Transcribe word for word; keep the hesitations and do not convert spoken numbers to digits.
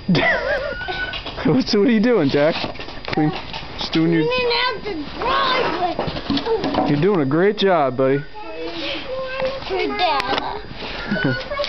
What's, what are you doing, Jack? Clean, just doing your... out the driveway. You're doing a great job, buddy. For Dad.